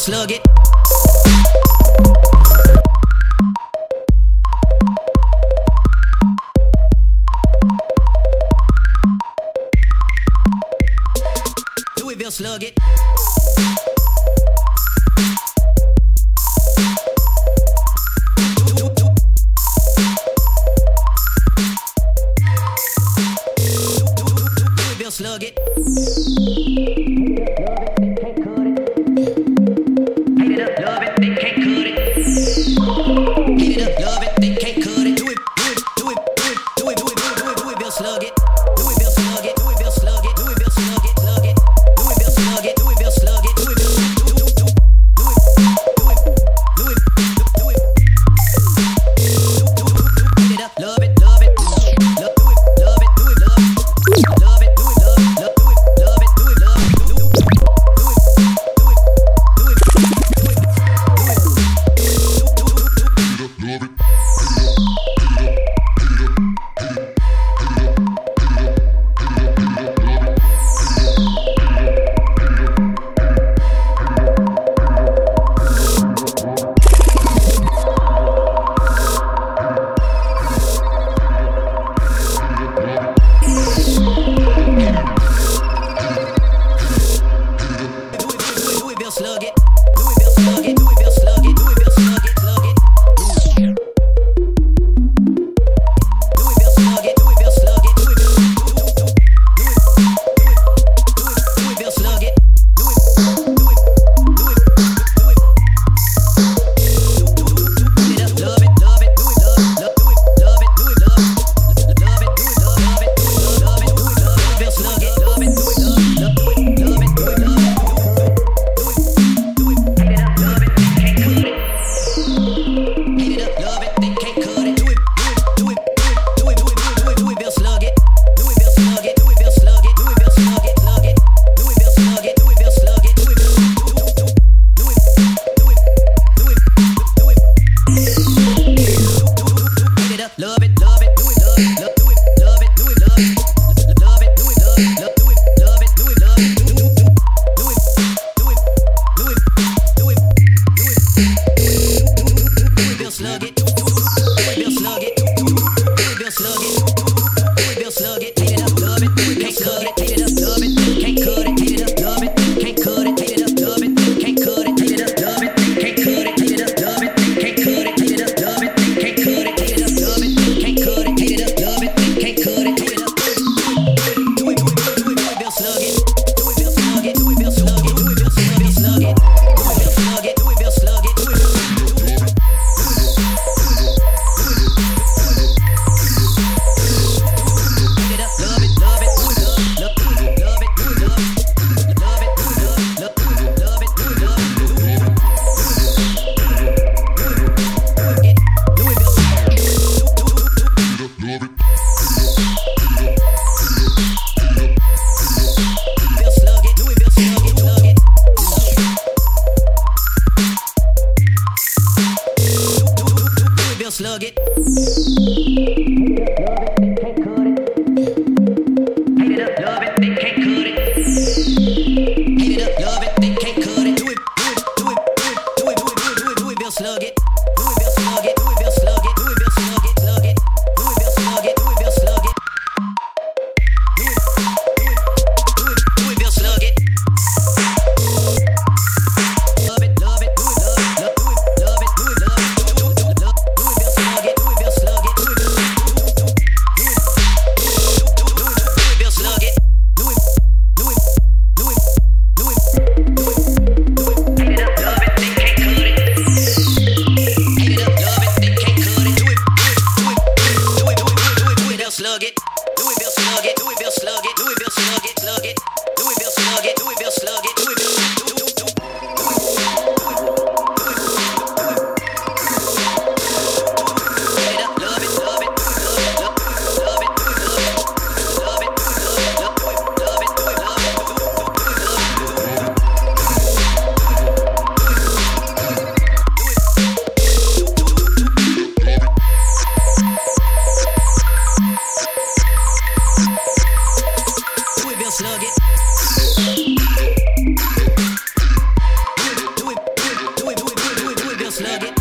slug it. Louisville slug it. Louisville slug it. Hate it up, love it, they can't cut it. Hate it up, love it, they can't cut it. Louisville slug it. Louisville slug it. Louisville slug it. Louisville slug it. Slug it. Louisville slug it. Louisville slug it. Hate it up, love it, love it. Love it, love it, love it. Love it, love it, love it, love it, love Louisville slug it. Louisville slug it. Louisville slug it. Louisville slug it. Slug it. Louisville slug it. Louisville slug it. Louisville slug it. Love it, love it, Louis love, love it, love it, Louis love, love it, Louis love, love it, love it, Louis love, Louisville slug it, love it, Louis love, love it, Louis love. Love it, love it, Louis love, love it, love it, Louis love, love it, Louis love, love it, love it, Louis love, Louisville slug it, Louisville slug it, Louisville slug it, Louisville slug it, hate it up, love it, can't cut it, hate it up, love it, can't cut it, hate it up, love it, can't cut it, hate it up, love it, can't cut it, hate it up, love it, can't cut it, hate it up, love it, can't cut it, hate it up, love it, can't cut it, hate it up, love it, can't cut it, hate it up, love it, can't cut it, hate it up. Louisville slug it, Louisville slug it, Louisville slug it, Louisville slug it, Louisville slug it, Louisville slug it, Louisville slug it, slug it. Can't cut it. Hate it up, love it, they can't cut it. Hate it up, love it, they can't cut it. Louisville slug it. Louisville slug it. Louisville slug it. Louisville slug it. Slug it. Louisville slug it. Louisville slug it. Louisville slug it. Love it, love it, Louis love, love it, Louis love, love, Louisville slug it, Louisville slug it, Louisville. slug it.